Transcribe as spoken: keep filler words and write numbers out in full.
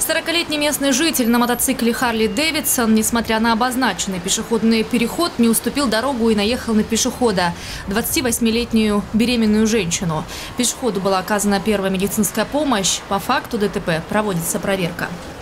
сорокалетний местный житель на мотоцикле Харли Дэвидсон, несмотря на обозначенный пешеходный переход, не уступил дорогу и наехал на пешехода, двадцативосьмилетнюю беременную женщину. Пешеходу была оказана первая медицинская помощь. По факту ДТП проводится проверка.